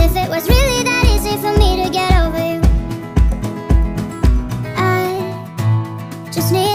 if it was really that easy for me to get over you. I just need